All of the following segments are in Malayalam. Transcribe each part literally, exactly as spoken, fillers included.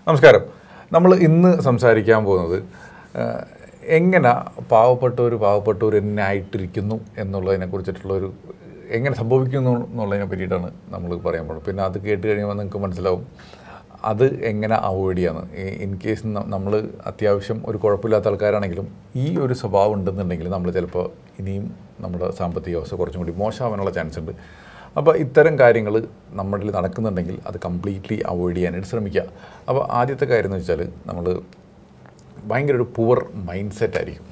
നമസ്കാരം. നമ്മൾ ഇന്ന് സംസാരിക്കാൻ പോകുന്നത് എങ്ങനെ പാവപ്പെട്ടവർ പാവപ്പെട്ടവർ എന്നെ ആയിട്ടിരിക്കുന്നു എന്നുള്ളതിനെ കുറിച്ചിട്ടുള്ളൊരു എങ്ങനെ സംഭവിക്കുന്നു എന്നുള്ളതിനെ പറ്റിയിട്ടാണ് നമ്മൾ പറയാൻ പോകുന്നത്. പിന്നെ അത് കേട്ട് കഴിയുമ്പോൾ നിങ്ങൾക്ക് മനസ്സിലാവും അത് എങ്ങനെ അവോയ്ഡ് ചെയ്യാന്ന്. ഇൻ കേസ് നമ്മൾ അത്യാവശ്യം ഒരു കുഴപ്പമില്ലാത്ത ആൾക്കാരാണെങ്കിലും ഈ ഒരു സ്വഭാവം ഉണ്ടെന്നുണ്ടെങ്കിൽ നമ്മൾ ചിലപ്പോൾ ഇനിയും നമ്മുടെ സാമ്പത്തിക അവസ്ഥ കുറച്ചും കൂടി മോശമാവാനുള്ള ചാൻസ് ഉണ്ട്. അപ്പോൾ ഇത്തരം കാര്യങ്ങൾ നമ്മളിൽ നടക്കുന്നുണ്ടെങ്കിൽ അത് കംപ്ലീറ്റ്ലി അവോയ്ഡ് ചെയ്യാനായിട്ട് ശ്രമിക്കുക. അപ്പോൾ ആദ്യത്തെ കാര്യം എന്ന് വെച്ചാൽ നമ്മൾ ഭയങ്കര ഒരു പുവർ മൈൻഡ് സെറ്റ് ആയിരിക്കും.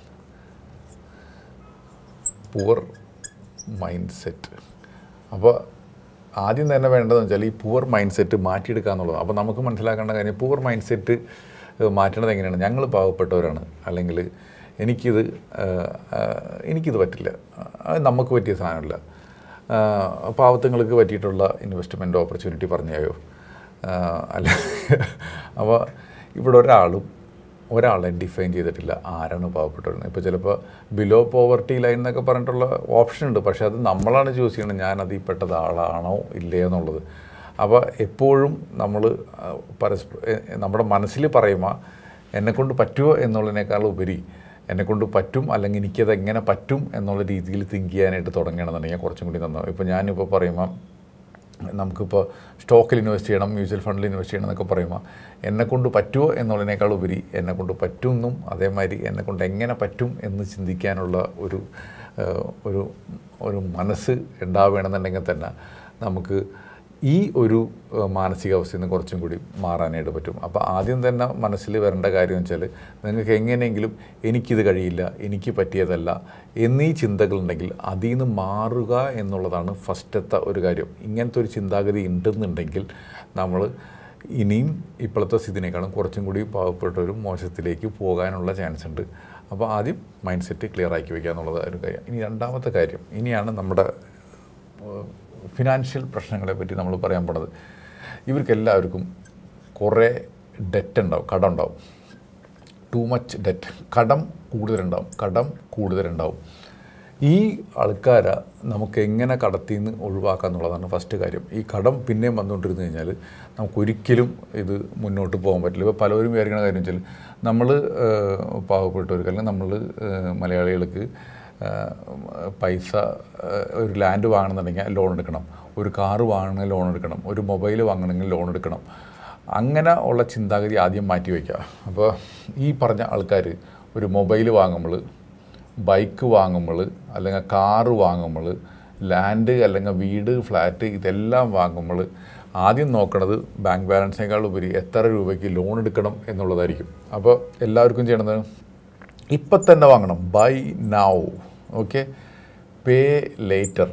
Poor mind set. അപ്പോൾ ആദ്യം തന്നെ വേണ്ടതെന്ന് വെച്ചാൽ ഈ പുവർ മൈൻഡ് സെറ്റ് മാറ്റിയെടുക്കുക എന്നുള്ളത്. അപ്പോൾ നമുക്ക് മനസ്സിലാക്കേണ്ട കാര്യം പുവർ മൈൻഡ് സെറ്റ് മാറ്റേണ്ടത് എങ്ങനെയാണ്. ഞങ്ങൾ പാവപ്പെട്ടവരാണ്, അല്ലെങ്കിൽ എനിക്കിത് എനിക്കിത് പറ്റില്ല, അത് നമുക്ക് പറ്റിയ സാധനമില്ല, പാവത്തുങ്ങൾക്ക് പറ്റിയിട്ടുള്ള ഇൻവെസ്റ്റ്മെൻറ്റ് ഓപ്പർച്യൂണിറ്റി പറഞ്ഞായോ അല്ല. അപ്പോൾ ഇവിടെ ഒരാളും ഒരാളെ ഡിഫൈൻ ചെയ്തിട്ടില്ല ആരാണ് പാവപ്പെട്ടവരെന്ന്. ഇപ്പോൾ ചിലപ്പോൾ ബിലോ പോവർട്ടി ലൈൻ എന്നൊക്കെ പറഞ്ഞിട്ടുള്ള ഓപ്ഷൻ ഉണ്ട്, പക്ഷേ അത് നമ്മളാണ് ചൂസ് ചെയ്യണത് ഞാനത് ഈ പെട്ടത് ആളാണോ ഇല്ലേ എന്നുള്ളത്. അപ്പോൾ എപ്പോഴും നമ്മൾ പരസ്പരം നമ്മുടെ മനസ്സിൽ പറയുമ്പോൾ എന്നെക്കൊണ്ട് പറ്റുമോ എന്നുള്ളതിനേക്കാൾ ഉപരി എന്നെക്കൊണ്ട് പറ്റും അല്ലെങ്കിൽ എനിക്കത് എങ്ങനെ പറ്റും എന്നുള്ള രീതിയിൽ തിങ്ക് ചെയ്യാനായിട്ട് തുടങ്ങണമെന്നുണ്ടെങ്കിൽ കുറച്ചും കൂടി നന്നാവും. ഇപ്പോൾ ഞാനിപ്പോൾ പറയുമ്പോൾ നമുക്കിപ്പോൾ സ്റ്റോക്കിൽ ഇൻവെസ്റ്റ് ചെയ്യണം, മ്യൂച്വൽ ഫണ്ടിൽ ഇൻവെസ്റ്റ് ചെയ്യണം എന്നൊക്കെ പറയുമ്പോൾ എന്നെക്കൊണ്ട് പറ്റുമോ എന്നുള്ളതിനേക്കാൾ ഉപരി എന്നെക്കൊണ്ട് പറ്റുമെന്നും അതേമാതിരി എന്നെക്കൊണ്ട് എങ്ങനെ പറ്റും എന്ന് ചിന്തിക്കാനുള്ള ഒരു ഒരു ഒരു മനസ്സ് ഉണ്ടാവുകയാണെന്നുണ്ടെങ്കിൽ തന്നെ നമുക്ക് ഈ ഒരു മാനസികാവസ്ഥയിൽ നിന്ന് കുറച്ചും കൂടി മാറാനായിട്ട് പറ്റും. അപ്പോൾ ആദ്യം തന്നെ മനസ്സിൽ വരേണ്ട കാര്യം എന്ന് വെച്ചാൽ നിങ്ങൾക്ക് എങ്ങനെയെങ്കിലും എനിക്കിത് കഴിയില്ല, എനിക്ക് പറ്റിയതല്ല എന്നീ ചിന്തകളുണ്ടെങ്കിൽ അതിൽ നിന്ന് മാറുക എന്നുള്ളതാണ് ഫസ്റ്റത്തെ ഒരു കാര്യം. ഇങ്ങനത്തെ ഒരു ചിന്താഗതി ഉണ്ടെന്നുണ്ടെങ്കിൽ നമ്മൾ ഇനിയും ഇപ്പോഴത്തെ സ്ഥിതിനേക്കാളും കുറച്ചും കൂടി പാവപ്പെട്ടവരും മോശത്തിലേക്ക് പോകാനുള്ള ചാൻസ് ഉണ്ട്. അപ്പോൾ ആദ്യം മൈൻഡ് സെറ്റ് ക്ലിയർ ആക്കി വയ്ക്കുക എന്നുള്ളത് ഒരു കാര്യം. ഇനി രണ്ടാമത്തെ കാര്യം, ഇനിയാണ് നമ്മുടെ ഫിനാൻഷ്യൽ പ്രശ്നങ്ങളെ പറ്റി നമ്മൾ പറയാൻ പോണത്. ഇവർക്കെല്ലാവർക്കും കുറേ ഡെറ്റ് ഉണ്ടാവും, കടം ഉണ്ടാവും. ടു മച്ച് ഡെറ്റ്, കടം കൂടുതലുണ്ടാവും, കടം കൂടുതലുണ്ടാവും. ഈ ആൾക്കാരെ നമുക്ക് എങ്ങനെ കടത്തിൽ നിന്ന് ഒഴിവാക്കുക എന്നുള്ളതാണ് ഫസ്റ്റ് കാര്യം. ഈ കടം പിന്നെയും വന്നുകൊണ്ടിരുന്നു കഴിഞ്ഞാൽ നമുക്കൊരിക്കലും ഇത് മുന്നോട്ട് പോകാൻ പറ്റില്ല. ഇപ്പോൾ പലരും വിചാരിക്കുന്ന കാര്യം വെച്ചാൽ നമ്മൾ പാവപ്പെട്ടവർക്ക് അല്ലെങ്കിൽ നമ്മൾ മലയാളികൾക്ക് പൈസ ഒരു ലാൻഡ് വാങ്ങണമെന്നുണ്ടെങ്കിൽ ലോൺ എടുക്കണം, ഒരു കാറ് വാങ്ങണമെങ്കിൽ ലോൺ എടുക്കണം, ഒരു മൊബൈൽ വാങ്ങണമെങ്കിൽ ലോൺ എടുക്കണം. അങ്ങനെ ഉള്ള ചിന്താഗതി ആദ്യം മാറ്റി വയ്ക്കുക. അപ്പോൾ ഈ പറഞ്ഞ ആൾക്കാർ ഒരു മൊബൈൽ വാങ്ങുമ്പോൾ, ബൈക്ക് വാങ്ങുമ്പോൾ, അല്ലെങ്കിൽ കാറ് വാങ്ങുമ്പോൾ, ലാൻഡ് അല്ലെങ്കിൽ വീട്, ഫ്ലാറ്റ് ഇതെല്ലാം വാങ്ങുമ്പോൾ ആദ്യം നോക്കണത് ബാങ്ക് ബാലൻസിനേക്കാൾ ഉപരി എത്ര രൂപയ്ക്ക് ലോൺ എടുക്കണം എന്നുള്ളതായിരിക്കും. അപ്പോൾ എല്ലാവർക്കും ചെയ്യണത് ഇപ്പം തന്നെ വാങ്ങണം, buy now, okay, pay later.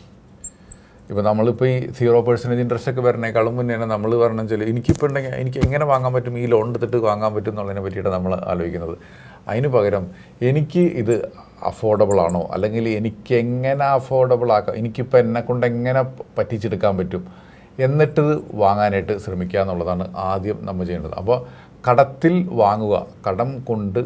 ഇപ്പോൾ നമ്മളിപ്പോൾ ഈ സീറോ പെർസെൻറ്റേജ് ഇൻട്രസ്റ്റ് ഒക്കെ വരുന്നേക്കാളും മുന്നേ തന്നെ നമ്മൾ പറഞ്ഞാൽ വെച്ചാൽ എനിക്കിപ്പോൾ ഉണ്ടെങ്കിൽ എനിക്ക് എങ്ങനെ വാങ്ങാൻ പറ്റും, ഈ ലോൺ എടുത്തിട്ട് വാങ്ങാൻ പറ്റും എന്നുള്ളതിനെ പറ്റിയിട്ട് നമ്മൾ ആലോചിക്കുന്നത്. അതിന് പകരം എനിക്ക് ഇത് അഫോർഡബിൾ ആണോ, അല്ലെങ്കിൽ എനിക്ക് എങ്ങനെ അഫോർഡബിൾ ആക്കാം, എനിക്കിപ്പോൾ എന്നെക്കൊണ്ട് എങ്ങനെ പറ്റിച്ചെടുക്കാൻ പറ്റും, എന്നിട്ട് വാങ്ങാനായിട്ട് ശ്രമിക്കുക എന്നുള്ളതാണ് ആദ്യം നമ്മൾ ചെയ്യേണ്ടത്. അപ്പോൾ കടത്തിൽ വാങ്ങുക, കടം കൊണ്ട്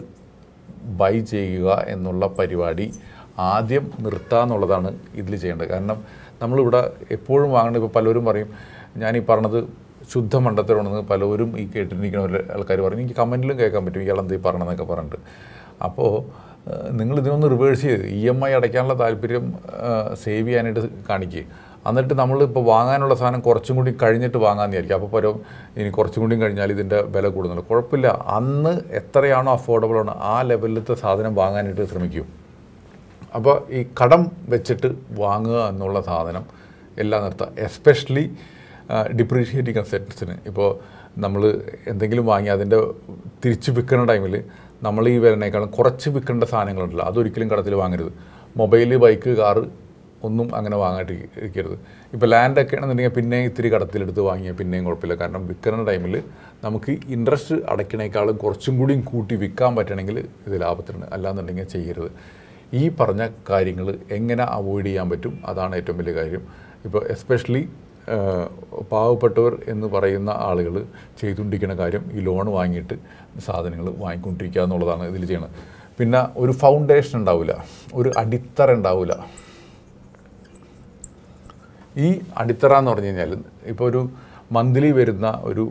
ബൈ ചെയ്യുക എന്നുള്ള പരിപാടി ആദ്യം നിർത്തുക എന്നുള്ളതാണ് ഇതിൽ ചെയ്യേണ്ടത്. കാരണം നമ്മളിവിടെ എപ്പോഴും വാങ്ങേണ്ടത്, ഇപ്പോൾ പലരും പറയും ഞാനീ പറഞ്ഞത് ശുദ്ധ മണ്ടത്തരമാണെന്ന് പലരും ഈ കേട്ടിരിക്കുന്ന ആൾക്കാർ പറയും. എനിക്ക് കമൻറ്റിലും കേൾക്കാൻ പറ്റും ഇയാളെന്തീ പറഞ്ഞതെന്നൊക്കെ പറഞ്ഞിട്ട്. അപ്പോൾ നിങ്ങൾ ഇതിനൊന്ന് റിവേഴ്സ് ചെയ്ത് ഇ എം ഐ അടയ്ക്കാനുള്ള താല്പര്യം സേവ് ചെയ്യാനായിട്ട് കാണിക്കുക. എന്നിട്ട് നമ്മളിപ്പോൾ വാങ്ങാനുള്ള സാധനം കുറച്ചും കൂടി കഴിഞ്ഞിട്ട് വാങ്ങാമെന്ന് വിചാരിക്കും. അപ്പോൾ പരം ഇനി കുറച്ചും കൂടി കഴിഞ്ഞാൽ ഇതിൻ്റെ വില കൂടുന്നുണ്ട്, കുഴപ്പമില്ല, അന്ന് എത്രയാണോ അഫോർഡബിൾ ആണ് ആ ലെവലിലത്തെ സാധനം വാങ്ങാനായിട്ട് ശ്രമിക്കും. അപ്പോൾ ഈ കടം വെച്ചിട്ട് വാങ്ങുക എന്നുള്ള സാധനം എല്ലാം നിർത്തുക. എസ്പെഷ്യലി ഡിപ്രീഷിയേറ്റിംഗ് അസെറ്റ്സിന്. ഇപ്പോൾ നമ്മൾ എന്തെങ്കിലും വാങ്ങി അതിൻ്റെ തിരിച്ച് വിൽക്കുന്ന ടൈമിൽ നമ്മൾ ഈ വിലനേക്കാളും കുറച്ച് വിൽക്കേണ്ട സാധനങ്ങളുണ്ടല്ലോ, അതൊരിക്കലും കടത്തിൽ വാങ്ങരുത്. മൊബൈല്, ബൈക്ക്, കാറ് ഒന്നും അങ്ങനെ വാങ്ങായിട്ട് ഇരിക്കരുത്. ഇപ്പോൾ ലാൻഡൊക്കെ ആണെന്നുണ്ടെങ്കിൽ പിന്നെയും ഇത്തിരി കടത്തിലെടുത്ത് വാങ്ങിയാൽ പിന്നെയും കുഴപ്പമില്ല. കാരണം വിൽക്കുന്ന ടൈമിൽ നമുക്ക് ഇൻട്രസ്റ്റ് അടയ്ക്കണേക്കാളും കുറച്ചും കൂടിയും കൂട്ടി വിൽക്കാൻ പറ്റണമെങ്കിൽ ഇത് ലാഭത്തിനുണ്ട്, അല്ലാന്നുണ്ടെങ്കിൽ ചെയ്യരുത്. ഈ പറഞ്ഞ കാര്യങ്ങൾ എങ്ങനെ അവോയ്ഡ് ചെയ്യാൻ പറ്റും അതാണ് ഏറ്റവും വലിയ കാര്യം. ഇപ്പോൾ എസ്പെഷ്യലി പാവപ്പെട്ടവർ എന്ന് പറയുന്ന ആളുകൾ ചെയ്തുകൊണ്ടിരിക്കുന്ന കാര്യം ഈ ലോൺ വാങ്ങിയിട്ട് സാധനങ്ങൾ വാങ്ങിക്കൊണ്ടിരിക്കുക എന്നുള്ളതാണ് ഇതിൽ ചെയ്യണത്. പിന്നെ ഒരു ഫൗണ്ടേഷൻ ഉണ്ടാവില്ല, ഒരു അടിത്തറ ഉണ്ടാവില്ല. ഈ അടിത്തറ എന്ന് പറഞ്ഞു കഴിഞ്ഞാൽ ഇപ്പോൾ ഒരു മന്ത്ലി വരുന്ന ഒരു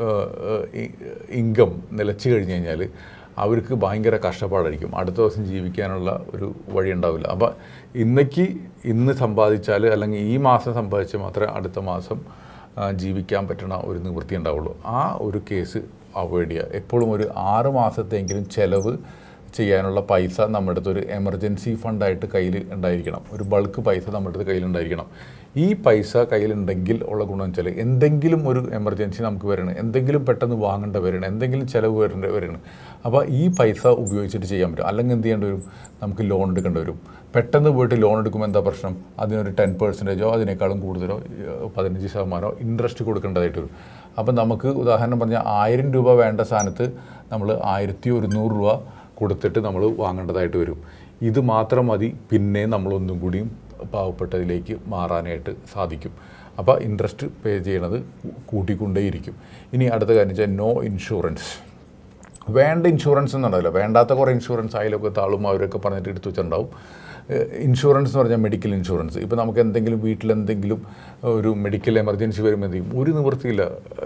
ഇൻകം നിലച്ചു കഴിഞ്ഞ് കഴിഞ്ഞാൽ അവർക്ക് ഭയങ്കര കഷ്ടപ്പാടായിരിക്കും. അടുത്ത ദിവസം ജീവിക്കാനുള്ള ഒരു വഴി ഉണ്ടാവില്ല. അപ്പോൾ ഇന്നേക്ക് ഇന്ന് സമ്പാദിച്ചാൽ അല്ലെങ്കിൽ ഈ മാസം സമ്പാദിച്ചാൽ മാത്രമേ അടുത്ത മാസം ജീവിക്കാൻ പറ്റുന്ന ഒരു നിവൃത്തി ഉണ്ടാവുള്ളൂ. ആ ഒരു കേസ് അവോയ്ഡ് ചെയ്യുക. എപ്പോഴും ഒരു ആറ് മാസത്തെങ്കിലും ചിലവ് ചെയ്യാനുള്ള പൈസ നമ്മുടെ അടുത്ത് ഒരു എമർജൻസി ഫണ്ടായിട്ട് കയ്യിൽ ഉണ്ടായിരിക്കണം. ഒരു ബൾക്ക് പൈസ നമ്മുടെ അടുത്ത് കയ്യിലുണ്ടായിരിക്കണം. ഈ പൈസ കയ്യിലുണ്ടെങ്കിൽ ഉള്ള ഗുണം വെച്ചാൽ എന്തെങ്കിലും ഒരു എമർജൻസി നമുക്ക് വരണം, എന്തെങ്കിലും പെട്ടെന്ന് വാങ്ങേണ്ട വരണം, എന്തെങ്കിലും ചിലവ് വരേണ്ട വരണം. അപ്പോൾ ഈ പൈസ ഉപയോഗിച്ചിട്ട് ചെയ്യാൻ പറ്റും. അല്ലെങ്കിൽ എന്ത് ചെയ്യേണ്ടി വരും? നമുക്ക് ലോൺ എടുക്കേണ്ടി വരും. പെട്ടെന്ന് പോയിട്ട് ലോൺ എടുക്കുമ്പോൾ എന്താ പ്രശ്നം? അതിനൊരു ടെൻ പെർസെൻറ്റേജോ അതിനേക്കാളും കൂടുതലോ പതിനഞ്ച് ശതമാനമോ ഇൻട്രസ്റ്റ് കൊടുക്കേണ്ടതായിട്ട് വരും. അപ്പം നമുക്ക് ഉദാഹരണം പറഞ്ഞാൽ ആയിരം രൂപ വേണ്ട സ്ഥാനത്ത് നമ്മൾ ആയിരത്തി ഒരുന്നൂറ് രൂപ കൊടുത്തിട്ട് നമ്മൾ വാങ്ങേണ്ടതായിട്ട് വരും. ഇത് മാത്രം മതി പിന്നെ നമ്മളൊന്നും കൂടിയും പാവപ്പെട്ടതിലേക്ക് മാറാനായിട്ട് സാധിക്കും. അപ്പോൾ ഇൻട്രസ്റ്റ് പേ ചെയ്യണത് കൂട്ടിക്കൊണ്ടേയിരിക്കും. ഇനി അടുത്ത കാര്യം വെച്ചാൽ നോ ഇൻഷുറൻസ്. വേണ്ട ഇൻഷുറൻസ് എന്നുണ്ടാവില്ല, വേണ്ടാത്ത കുറേ ഇൻഷുറൻസ് അതിലൊക്കെ താളും അവരൊക്കെ പറഞ്ഞിട്ട് എടുത്തു വെച്ചിട്ടുണ്ടാവും. ഇൻഷുറൻസ് എന്ന് പറഞ്ഞാൽ മെഡിക്കൽ ഇൻഷുറൻസ്. ഇപ്പോൾ നമുക്ക് എന്തെങ്കിലും വീട്ടിലെന്തെങ്കിലും ഒരു മെഡിക്കൽ എമർജൻസി വരുമ്പോൾ എന്തെങ്കിലും ഒരു നിവൃത്തിയില്ല,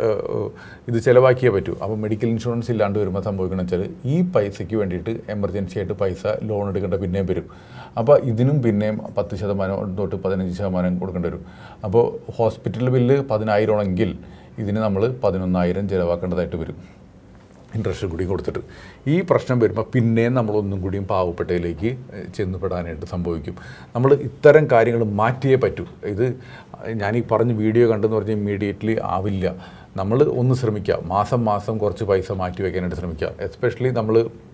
ഇത് ചിലവാക്കിയേ പറ്റൂ. അപ്പോൾ മെഡിക്കൽ ഇൻഷുറൻസ് ഇല്ലാണ്ട് വരുമ്പോൾ സംഭവിക്കണമെന്ന് വെച്ചാൽ ഈ പൈസയ്ക്ക് വേണ്ടിയിട്ട് എമർജൻസി ആയിട്ട് പൈസ ലോൺ എടുക്കേണ്ട പിന്നെയും വരും. അപ്പോൾ ഇതിനും പിന്നെയും പത്ത് ശതമാനം തൊട്ട് പതിനഞ്ച് ശതമാനം കൊടുക്കേണ്ടി വരും. അപ്പോൾ ഹോസ്പിറ്റൽ ബില്ല് പതിനായിരം ആണെങ്കിൽ ഇതിന് നമ്മൾ പതിനൊന്നായിരം ചിലവാക്കേണ്ടതായിട്ട് വരും, ഇൻട്രസ്റ്റ് കൂടി കൊടുത്തിട്ട്. ഈ പ്രശ്നം വരുമ്പോൾ പിന്നെയും നമ്മളൊന്നും കൂടിയും പാവപ്പെട്ടതിലേക്ക് ചെന്നുപെടാനായിട്ട് സംഭവിക്കും. നമ്മൾ ഇത്തരം കാര്യങ്ങൾ മാറ്റിയേ പറ്റൂ. ഇത് ഞാൻ ഈ പറഞ്ഞ വീഡിയോ കണ്ടെന്ന് പറഞ്ഞാൽ ഇമ്മീഡിയറ്റ്ലി ആവില്ല. നമ്മൾ ഒന്ന് ശ്രമിക്കുക, മാസം മാസം കുറച്ച് പൈസ മാറ്റി വയ്ക്കാനായിട്ട് ശ്രമിക്കുക. എസ്പെഷ്യലി നമ്മൾ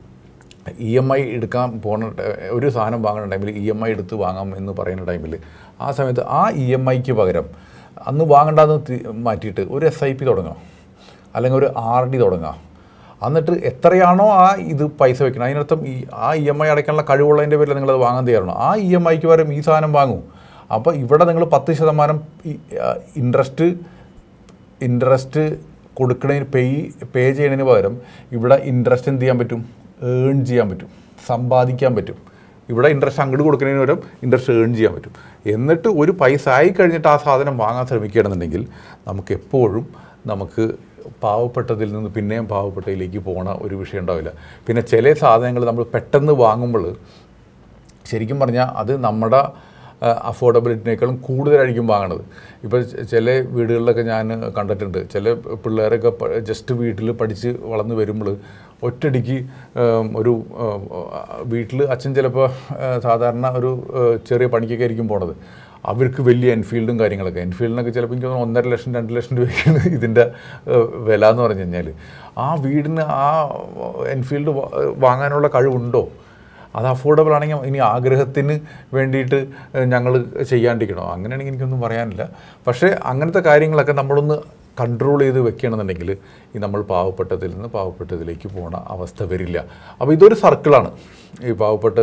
ഇ എം ഐ എടുക്കാൻ പോകുന്ന ഒരു സാധനം വാങ്ങുന്ന ടൈമിൽ ഇ എം ഐ എടുത്ത് വാങ്ങാം എന്ന് പറയുന്ന ടൈമിൽ ആ സമയത്ത് ആ ഇ എം ഐക്ക് പകരം അന്ന് വാങ്ങേണ്ടതെന്ന് മാറ്റിയിട്ട് ഒരു എസ് ഐ പി തുടങ്ങാം, അല്ലെങ്കിൽ ഒരു ആർ ഡി തുടങ്ങാം. എന്നിട്ട് എത്രയാണോ ആ ഇത് പൈസ വെക്കണം, അതിനർത്ഥം ഈ ആ ഇ എം ഐ അടയ്ക്കാനുള്ള കഴിവുള്ളതിൻ്റെ പേരിൽ നിങ്ങളത് വാങ്ങാൻ തയ്യാറാണോ? ആ ഇ എം ഐക്ക് പകരം ഈ സാധനം വാങ്ങൂ. അപ്പോൾ ഇവിടെ നിങ്ങൾ പത്ത് ശതമാനം ഇൻട്രസ്റ്റ് ഇൻട്രസ്റ്റ് കൊടുക്കുന്നതിന് പേ പേ ചെയ്യുന്നതിന് പകരം ഇവിടെ ഇൻട്രസ്റ്റ് എന്ത് ചെയ്യാൻ പറ്റും? ഏൺ ചെയ്യാൻ പറ്റും, സമ്പാദിക്കാൻ പറ്റും. ഇവിടെ ഇൻട്രസ്റ്റ് അങ്ങോട്ട് കൊടുക്കുന്നതിന് പകരം ഇൻട്രസ്റ്റ് ഏൺ ചെയ്യാൻ പറ്റും. എന്നിട്ട് ഒരു പൈസ ആയി കഴിഞ്ഞിട്ട് ആ സാധനം വാങ്ങാൻ ശ്രമിക്കുകയാണെന്നുണ്ടെങ്കിൽ നമുക്ക് എപ്പോഴും നമുക്ക് പാവപ്പെട്ടതിൽ നിന്ന് പിന്നെയും പാവപ്പെട്ടതിലേക്ക് പോകണ ഒരു വിഷയം ഉണ്ടാവില്ല. പിന്നെ ചില സാധനങ്ങൾ നമ്മൾ പെട്ടെന്ന് വാങ്ങുമ്പോൾ ശരിക്കും പറഞ്ഞാൽ അത് നമ്മുടെ അഫോർഡബിലിറ്റിനേക്കാളും കൂടുതലായിരിക്കും വാങ്ങണത്. ഇപ്പോൾ ചില വീടുകളിലൊക്കെ ഞാൻ കണ്ടിട്ടുണ്ട്, ചില പിള്ളേരൊക്കെ ജസ്റ്റ് വീട്ടിൽ പഠിച്ച് വളർന്ന് വരുമ്പോൾ ഒറ്റയടിക്ക് ഒരു വീട്ടിൽ അച്ഛൻ ചിലപ്പോൾ സാധാരണ ഒരു ചെറിയ പണിക്കൊക്കെ ആയിരിക്കും പോണത്. അവർക്ക് വലിയ എൻഫീൽഡും കാര്യങ്ങളൊക്കെ, എൻഫീൽഡിനൊക്കെ ചിലപ്പോൾ എനിക്ക് തോന്നുന്നു ഒന്നര ലക്ഷം രണ്ട് ലക്ഷം രൂപയ്ക്കാണ് ഇതിൻ്റെ വില എന്ന് പറഞ്ഞു കഴിഞ്ഞാൽ ആ വീടിന് ആ എൻഫീൽഡ് വാങ്ങാനുള്ള കഴിവുണ്ടോ? അത് അഫോർഡബിൾ ആണെങ്കിൽ ഇനി ആഗ്രഹത്തിന് വേണ്ടിയിട്ട് ഞങ്ങൾ ചെയ്യാണ്ടിരിക്കണോ? അങ്ങനെയാണെങ്കിൽ എനിക്കൊന്നും പറയാനില്ല. പക്ഷേ അങ്ങനത്തെ കാര്യങ്ങളൊക്കെ നമ്മളൊന്ന് കൺട്രോൾ ചെയ്ത് വെക്കുകയാണെന്നുണ്ടെങ്കിൽ ഈ നമ്മൾ പാവപ്പെട്ടതിൽ നിന്ന് പാവപ്പെട്ടതിലേക്ക് പോകുന്ന അവസ്ഥ വരില്ല. അപ്പോൾ ഇതൊരു സർക്കിളാണ്. ഈ പാവപ്പെട്ട്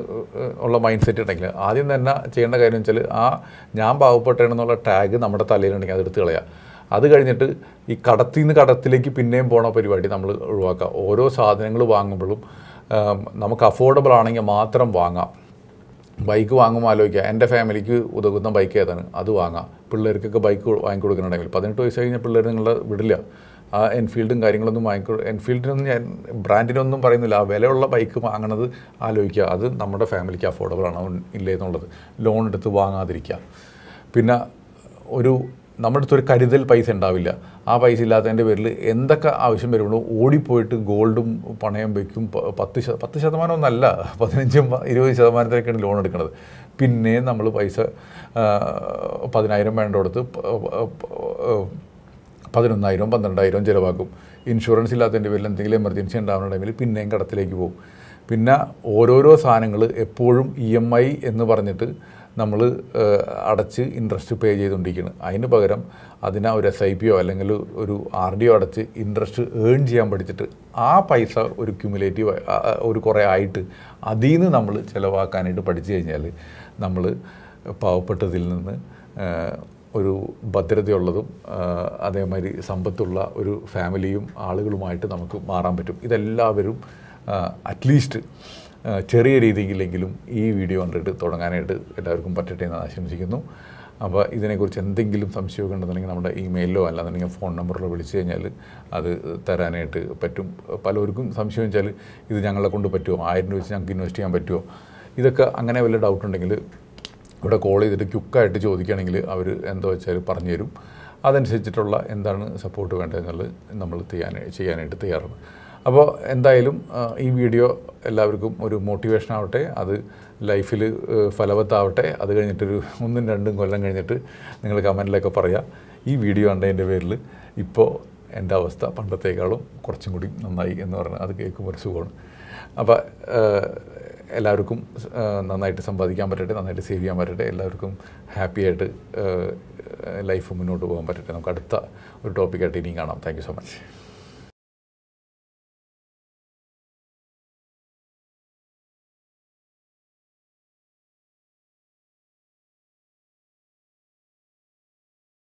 ഉള്ള മൈൻഡ് സെറ്റ് ഉണ്ടെങ്കിൽ ആദ്യം തന്നെ ചെയ്യേണ്ട കാര്യം വെച്ചാൽ ആ ഞാൻ പാവപ്പെട്ടെന്നുള്ള ടാഗ് നമ്മുടെ തലയിലുണ്ടെങ്കിൽ അതെടുത്ത് കളയുക. അത് കഴിഞ്ഞിട്ട് ഈ കടത്തിൽ നിന്ന് കടത്തിലേക്ക് പിന്നെയും പോണ പരിപാടി നമ്മൾ ഒഴിവാക്കുക. ഓരോ സാധനങ്ങൾ വാങ്ങുമ്പോഴും നമുക്ക് അഫോർഡബിൾ ആണെങ്കിൽ മാത്രം വാങ്ങാം. ബൈക്ക് വാങ്ങുമ്പോൾ ആലോചിക്കുക, എൻ്റെ ഫാമിലിക്ക് ഉതകുന്ന ബൈക്ക് ഏതാണ് അത് വാങ്ങാം. പിള്ളേർക്കൊക്കെ ബൈക്ക് വാങ്ങിക്കൊടുക്കുന്നുണ്ടെങ്കിൽ പതിനെട്ട് വയസ്സ് കഴിഞ്ഞാൽ പിള്ളേർ നിങ്ങളെ വിടില്ല. ആ എൻഫീൽഡും കാര്യങ്ങളൊന്നും വാങ്ങിക്കൊ എൻഫീൽഡിനൊന്നും ഞാൻ ബ്രാൻഡിനൊന്നും പറയുന്നില്ല, ആ വിലയുള്ള ബൈക്ക് വാങ്ങണത് ആലോചിക്കുക. അത് നമ്മുടെ ഫാമിലിക്ക് അഫോർഡബിൾ ആണോ ഇല്ലേ എന്നുള്ളത് ലോൺ എടുത്ത് വാങ്ങാതിരിക്കുക. പിന്നെ ഒരു നമ്മുടെ അടുത്തൊരു കരുതൽ പൈസ ഉണ്ടാവില്ല. ആ പൈസ ഇല്ലാത്തതിൻ്റെ പേരിൽ എന്തൊക്കെ ആവശ്യം വരുമ്പോഴോ ഓടിപ്പോയിട്ട് ഗോൾഡും പണയം വയ്ക്കും. പത്ത് ശത പത്ത് ശതമാനം ഒന്നല്ല, പതിനഞ്ചും ഇരുപത് ശതമാനത്തിനൊക്കെയാണ് ലോൺ എടുക്കുന്നത്. പിന്നെ നമ്മൾ പൈസ പതിനായിരം വേണ്ട കൊടുത്ത് പതിനൊന്നായിരം പന്ത്രണ്ടായിരം ചിലവാക്കും. ഇൻഷുറൻസ് ഇല്ലാത്തതിൻ്റെ പേരിൽ എന്തെങ്കിലും എമർജൻസി ഉണ്ടാകുന്ന ടൈമിൽ പിന്നെയും കടത്തിലേക്ക് പോകും. പിന്നെ ഓരോരോ സാധനങ്ങൾ എപ്പോഴും ഇ എം ഐ എന്ന് പറഞ്ഞിട്ട് നമ്മൾ അടച്ച് ഇൻട്രസ്റ്റ് പേ ചെയ്തുകൊണ്ടിരിക്കുകയാണ്. അതിന് പകരം അതിനെ ഒരു എസ് ഐ പിയോ അല്ലെങ്കിൽ ഒരു ആർ ഡിയോ അടച്ച് ഇൻട്രസ്റ്റ് ഏൺ ചെയ്യാൻ പഠിച്ചിട്ട് ആ പൈസ ഒരു ക്യുമുലേറ്റീവ് ഒരു കുറേ ആയിട്ട് അതിൽ നിന്ന് നമ്മൾ ചിലവാക്കാനായിട്ട് പഠിച്ചു കഴിഞ്ഞാൽ നമ്മൾ പാവപ്പെട്ടതിൽ നിന്ന് ഒരു ഭദ്രതയുള്ളതും അതേമാതിരി സമ്പത്തുള്ള ഒരു ഫാമിലിയും ആളുകളുമായിട്ട് നമുക്ക് മാറാൻ പറ്റും. ഇതെല്ലാവരും അറ്റ്ലീസ്റ്റ് ചെറിയ രീതിയിലെങ്കിലും ഈ വീഡിയോ കണ്ടിട്ട് തുടങ്ങാനായിട്ട് എല്ലാവർക്കും പറ്റട്ടെ എന്ന് ആശംസിക്കുന്നു. അപ്പോൾ ഇതിനെക്കുറിച്ച് എന്തെങ്കിലും സംശയമൊക്കെ ഉണ്ടെന്നുണ്ടെങ്കിൽ നമ്മുടെ ഇമെയിലോ അല്ലാന്നുണ്ടെങ്കിൽ ഫോൺ നമ്പറിലോ വിളിച്ചു കഴിഞ്ഞാൽ അത് തരാനായിട്ട് പറ്റും. പലർക്കും സംശയം വെച്ചാൽ ഇത് ഞങ്ങളെ കൊണ്ട് പറ്റുമോ, ആയിരം രൂപ വെച്ച് ഞങ്ങൾക്ക് ഇൻവെസ്റ്റ് ചെയ്യാൻ പറ്റുമോ, ഇതൊക്കെ അങ്ങനെ വല്ല ഡൗട്ട് ഉണ്ടെങ്കിൽ ഇവിടെ കോൾ ചെയ്തിട്ട് ക്യുക്കായിട്ട് ചോദിക്കുകയാണെങ്കിൽ അവർ എന്താ വെച്ചാൽ പറഞ്ഞു തരും. അതനുസരിച്ചിട്ടുള്ള എന്താണ് സപ്പോർട്ട് വേണ്ടതെന്നുള്ളത് നമ്മൾ ചെയ്യാൻ ചെയ്യാനായിട്ട് തയ്യാറാണ്. അപ്പോൾ എന്തായാലും ഈ വീഡിയോ എല്ലാവർക്കും ഒരു മോട്ടിവേഷൻ ആവട്ടെ, അത് ലൈഫിൽ ഫലവത്താവട്ടെ. അത് കഴിഞ്ഞിട്ടൊരു ഒന്നും രണ്ടും കൊല്ലം കഴിഞ്ഞിട്ട് നിങ്ങൾ കമൻറ്റിലൊക്കെ പറയുക ഈ വീഡിയോ കണ്ടതിൻ്റെ പേരിൽ ഇപ്പോൾ എൻ്റെ അവസ്ഥ പണ്ടത്തേക്കാളും കുറച്ചും കൂടി നന്നായി എന്ന് പറഞ്ഞാൽ അത് കേൾക്കുമ്പോൾ ഒരു സുഖമാണ്. അപ്പോൾ എല്ലാവർക്കും നന്നായിട്ട് സമ്പാദിക്കാൻ പറ്റട്ടെ, നന്നായിട്ട് സേവ് ചെയ്യാൻ പറ്റട്ടെ, എല്ലാവർക്കും ഹാപ്പി ആയിട്ട് ലൈഫ് മുന്നോട്ട് പോകാൻ പറ്റട്ടെ. നമുക്ക് അടുത്ത ഒരു ടോപ്പിക്കായിട്ട് ഇനിയും കാണാം. Thank you so much.